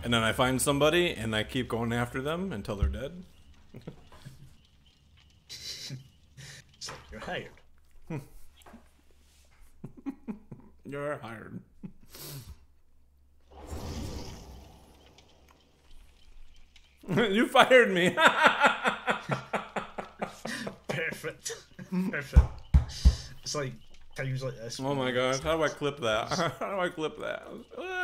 And then I find somebody, and I keep going after them until they're dead. It's like you're hired. You're hired. You fired me. Perfect. Perfect. It's like times like this. Oh my gosh, how do I clip that? How do I clip that?